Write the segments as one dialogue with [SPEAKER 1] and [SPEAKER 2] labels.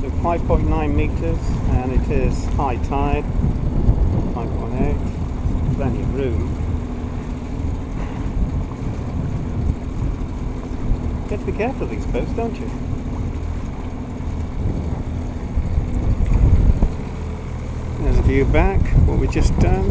[SPEAKER 1] to 5.9 metres and it is high tide, 5.8, plenty of room. You have to be careful of these boats, don't you? There's a view back, what we've just done.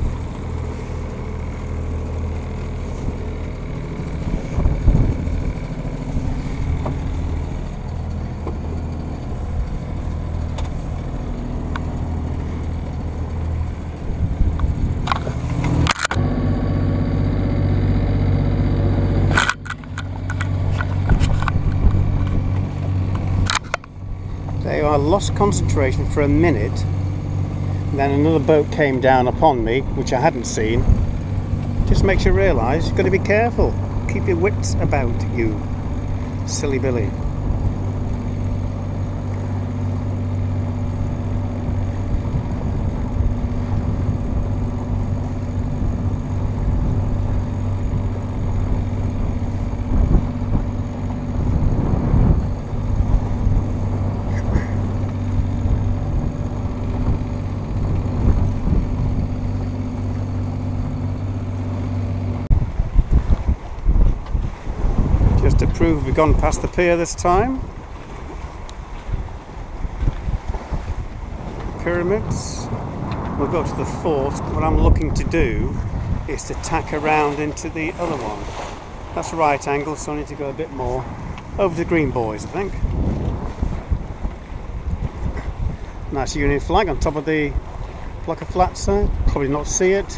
[SPEAKER 1] I lost concentration for a minute, and then another boat came down upon me, which I hadn't seen. Just makes you realise you've got to be careful. Keep your wits about you, silly Billy. To prove we've gone past the pier this time. Pyramids. We'll go to the fort. What I'm looking to do is to tack around into the other one. That's right angle, so I need to go a bit more over to Green Boys, I think. Nice Union flag on top of the block of flats there. Probably not see it.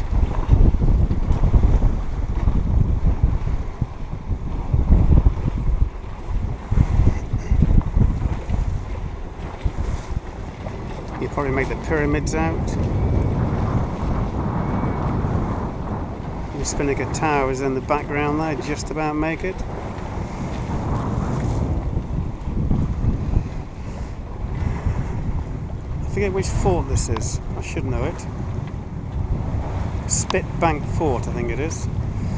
[SPEAKER 1] You probably make the pyramids out. The Spinnaker Tower is in the background there, just about make it. I forget which fort this is, I should know it. Spit Bank Fort, I think it is.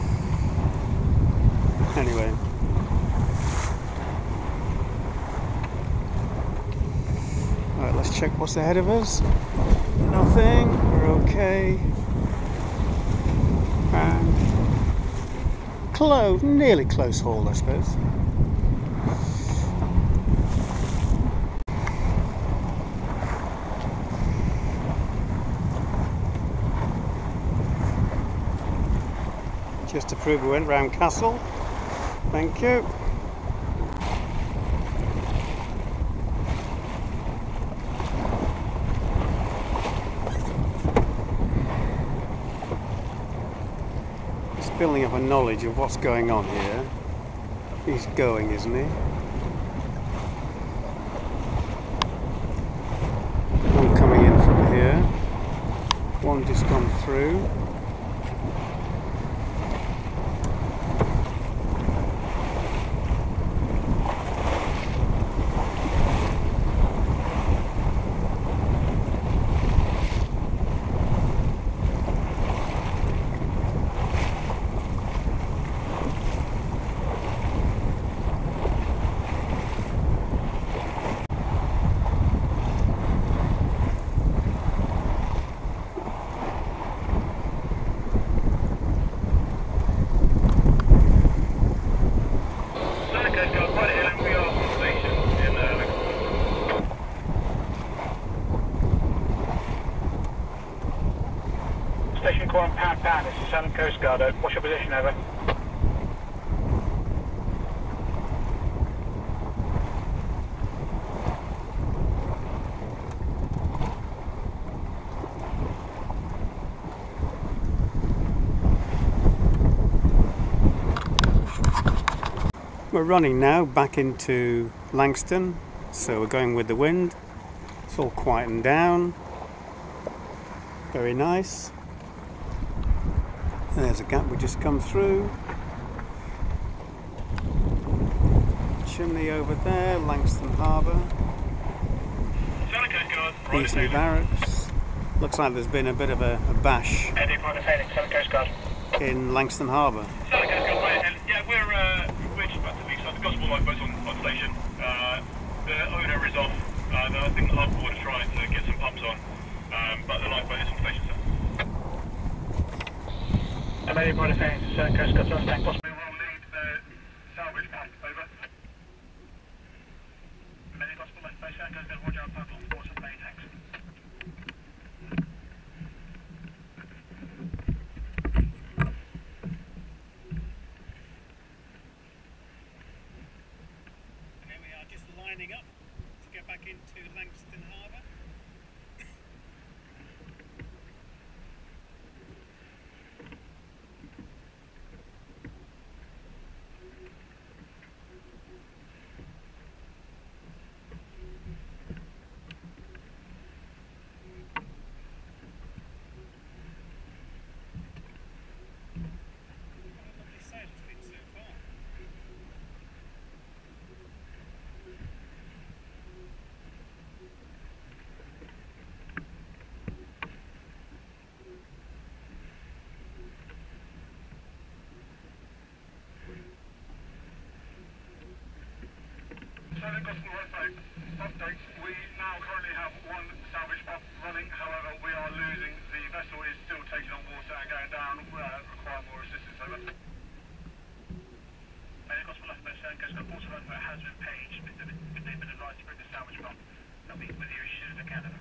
[SPEAKER 1] Anyway. Right, let's check what's ahead of us. Nothing, we're okay. And nearly close haul, I suppose. Just to prove we went round Castle. Thank you. Building up a knowledge of what's going on here. He's going, isn't he? One coming in from here. One just gone through.
[SPEAKER 2] Station Core and Pound, this is Solent Coast Guard. What's your position, over?
[SPEAKER 1] We're running now back into Langstone, so we're going with the wind. It's all quietened down. Very nice. There's a gap we just come through. Chimney over there, Langstone Harbour. Eastleigh Barracks. Looks like there's been a bit of a bash in Langstone Harbour.
[SPEAKER 2] Yeah, we're just about to leave, so the Gospel lifeboat's on station. The owner is off
[SPEAKER 3] No, I think the harbour board is trying to get some pumps on, but the lifeboat is on station, sir.
[SPEAKER 2] Mayday board is saying Solent Coast Guard, sank Portsmouth.
[SPEAKER 3] We will need the salvage pump, over. Mayday gospel left base, Solent Coast Guard, roger, on platform 4, some main tanks.
[SPEAKER 1] Here we are, just lining up to get back into Langstone Harbour. Lovely sail it's been so far.
[SPEAKER 3] Solent gospel lifeboat update. We now currently have one salvage pump running, however we are losing. The vessel is still taking on water and going down. Require more assistance, over. Mayday gospel lifeboat, Solent Coast Guard, water lifeboat has been paged. They've been advised to bring the salvage pump. They'll be with you as soon as they can, over.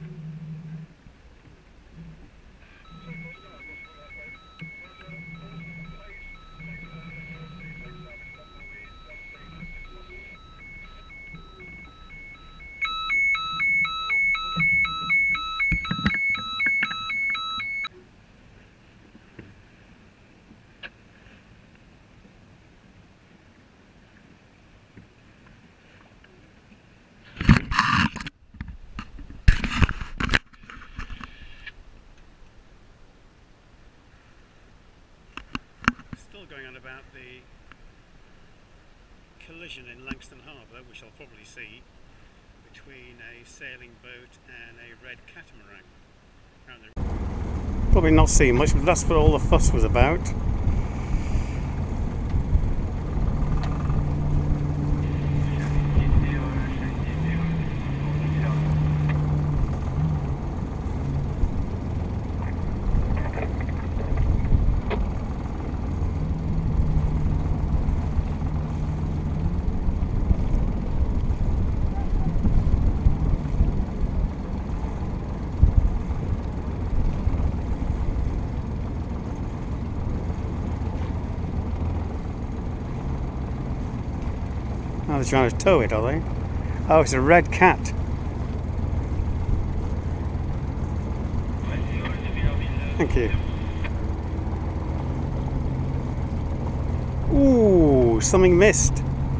[SPEAKER 1] Still going on about the collision in Langstone Harbour, which I'll probably see, between a sailing boat and a red catamaran. Probably not seeing much, but that's what all the fuss was about. Oh, they're trying to tow it, are they? Oh, it's a red cat. Thank you. Ooh, something missed.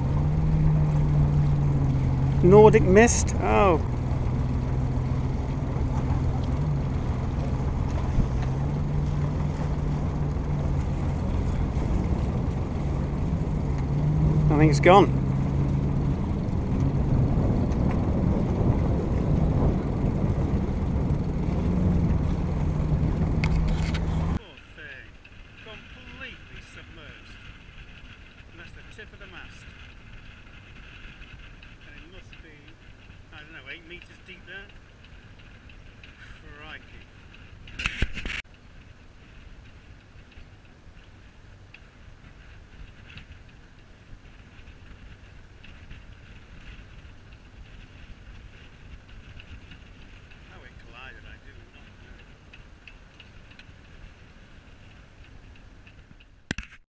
[SPEAKER 1] Nordic mist? Oh. I think it's gone.